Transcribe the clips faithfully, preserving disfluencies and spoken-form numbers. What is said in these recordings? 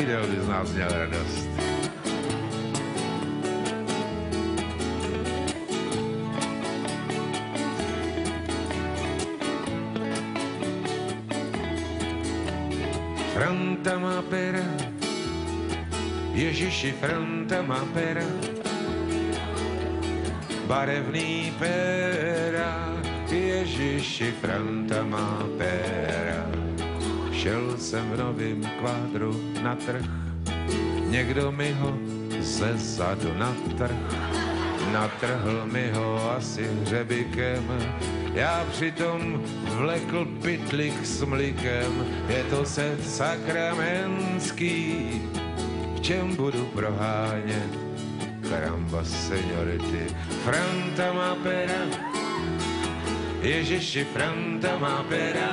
viděl by z nás měl radost. Franta má pera, Ježiši, Franta má pera, barevný péra, Ježiši, Franta má péra. Šel jsem v novým kvádru na trh, někdo mi ho ze zadu natrh, natrhl mi ho asi hřebikem, já přitom vlekl pytlik s mlikem, je to set sakramenský, v čem budu prohánět, karamba seniority. Franta má pera, Ježiši, Franta má pera,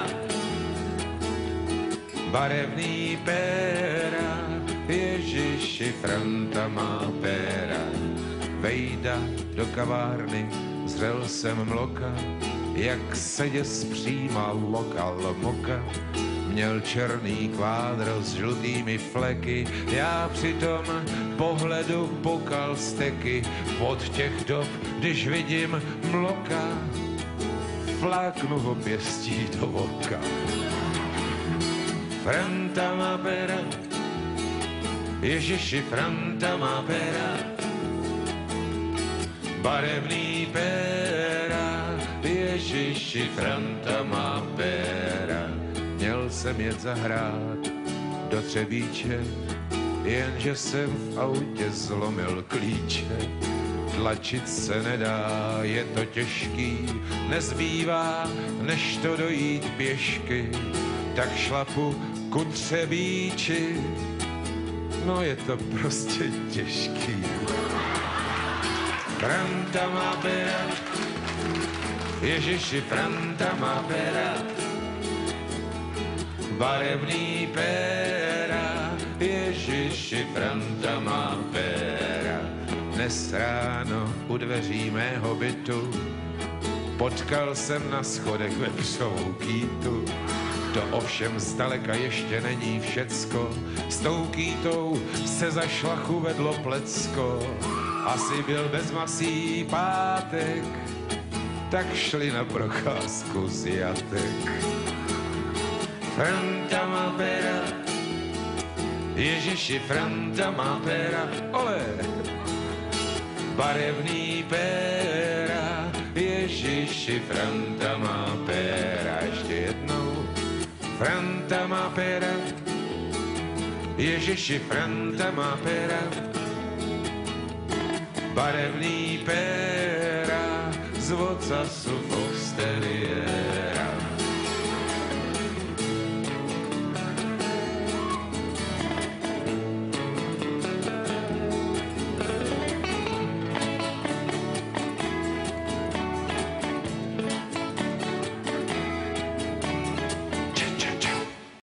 barevný péra, Ježiši, Franta má péra. Vejda do kavárny, zřel jsem mloka, jak se děs přijímal lokal moka. Měl černý kvádro s žlutými fleky, já při tom pohledu pokal steky. Od těch dob, když vidím mloka, fláknu ho pěstí do oka. Franta má pera, Ježiši, Franta má pera, barevný péra, Ježiši, Franta má péra. Měl jsem jet zahrát do Třebíče, jenže jsem v autě zlomil klíče. Tlačit se nedá, je to těžký, nezbývá, než to dojít pěšky. Tak šlapu ku Třebíči, no je to prostě těžký. Franta má pera, Ježiši, Franta má pera, barevný péra, Ježiši, Franta má péra. Dnes ráno u dveří mého bytu potkal jsem na schodech vepřovou kýtu. To ovšem zdaleka ještě není všecko, s tou kýtou se za šlachu vedlo plecko. Asi byl bez masí pátek, tak šli na procházku z jatek. Franta má pera, Ježiši, Franta má pera, ole! Barevný péra, Ježiši, Franta má péra. Ještě jednou. Franta má péra, Ježiši, Franta má péra, barevný péra, z ocasu v exteriéru.